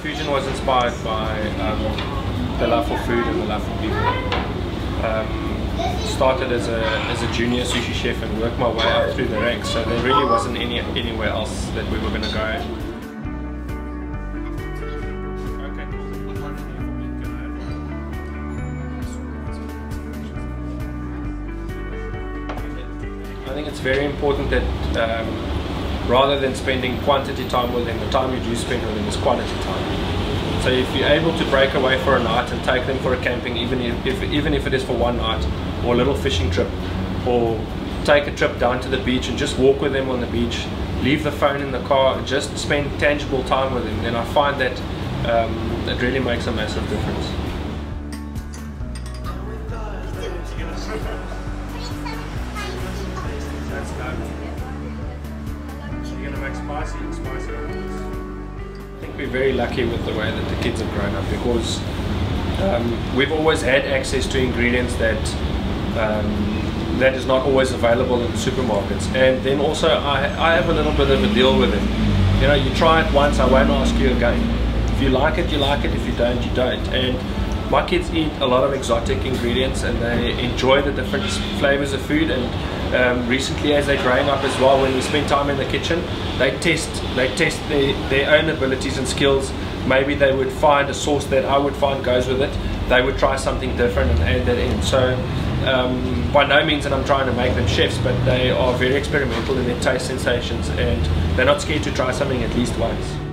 Fushin was inspired by the love for food and the love for people. Started as a junior sushi chef and worked my way up through the ranks, so there really wasn't anywhere else that we were going to go. I think it's very important that rather than spending quantity time with them, the time you do spend with them is quality time. So if you're able to break away for a night and take them for a camping, even if it is for one night, or a little fishing trip, or take a trip down to the beach and just walk with them on the beach, leave the phone in the car and just spend tangible time with them, then I find that it really makes a massive difference. That's done. You're going to make spicy. I think we're very lucky with the way that the kids have grown up, because we've always had access to ingredients that is not always available in the supermarkets. And then also I have a little bit of a deal with it. You know, you try it once, I won't ask you again. If you like it, you like it. If you don't, you don't. And my kids eat a lot of exotic ingredients and they enjoy the different flavors of food. And recently, as they're growing up as well, when we spend time in the kitchen, they test their own abilities and skills. Maybe they would find a sauce that I would find goes with it. They would try something different and add that in. So by no means that I'm trying to make them chefs, but they are very experimental in their taste sensations, and they're not scared to try something at least once.